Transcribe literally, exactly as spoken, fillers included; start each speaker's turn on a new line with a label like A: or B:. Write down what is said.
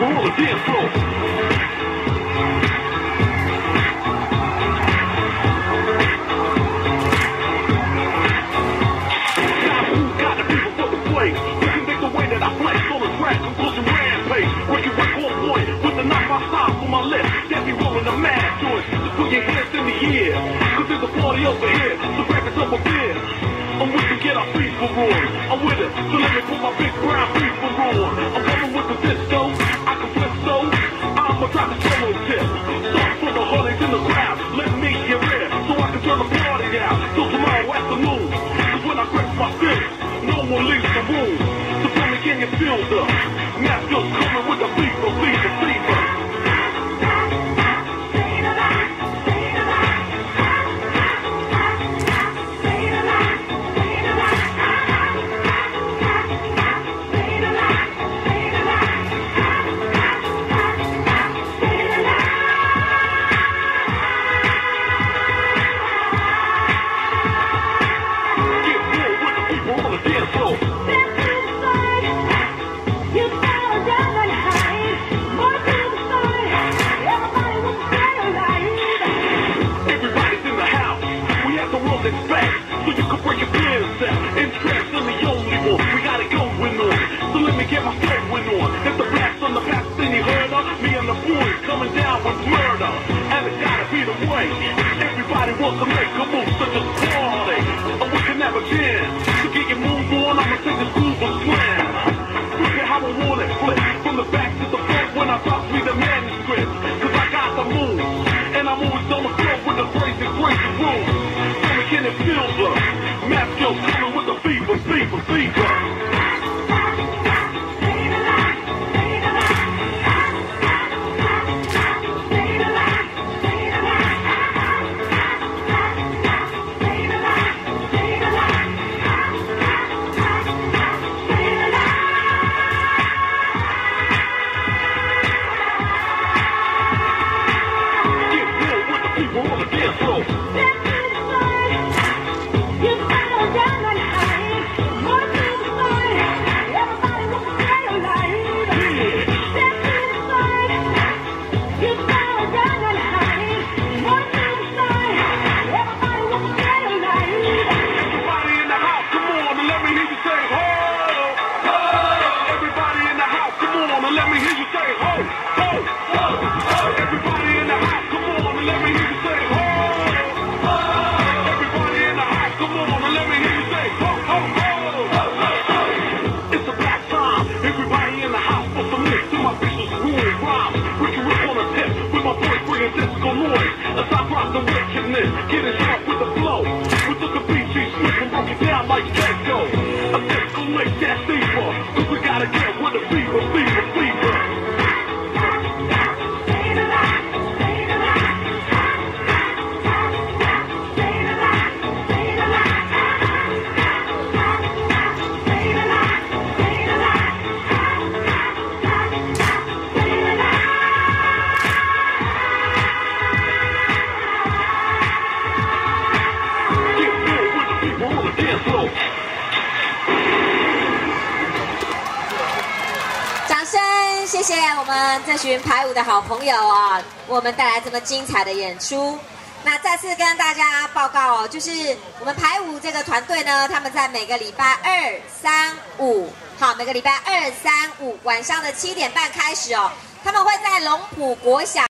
A: people on the dance floor. Got the people for the play. You can make the way that I flex on the track. I'm pushing rampage. Working right on point with the knife outside for my left. That be rolling the mad joint. Just put your hands in the air. Cause there's a party over here. So grab yourself a beer. I'm with to get our people on. I'm with it. So let me put my big brown people on. I'm coming with the disco. I can flip so. I'ma drop the solo tip. Start for the heartaches in the crowd. Let me get rid so I can turn the party out. Till tomorrow afternoon. Cause when I grip my fist, no one leaves the room. So tell me, can you feel the Masco's coming with the fever, fever, fever. Everybody wants to make a move, such a party. And we can never jam. To get your move on, I'ma take this groove and slam. Look at how I want it flip. From the back to the front when I drop me the manuscript. Cause I got the moves. And I'm always on the floor with the crazy, crazy rules. Tell me, can it feel the Masco's coming with the fever, fever, fever. Getting sharp with the flow. We took a beat, she slipped and broke it down like Gecko. A disco make that fever. Cause we gotta get with the fever, fever, fever.
B: 掌声，谢谢我们这群排舞的好朋友啊，为我们带来这么精彩的演出。那再次跟大家报告哦，就是我们排舞这个团队呢，他们在每个礼拜二、三、五，好，每个礼拜二、三、五晚上的七点半开始哦，他们会在龙埔国小。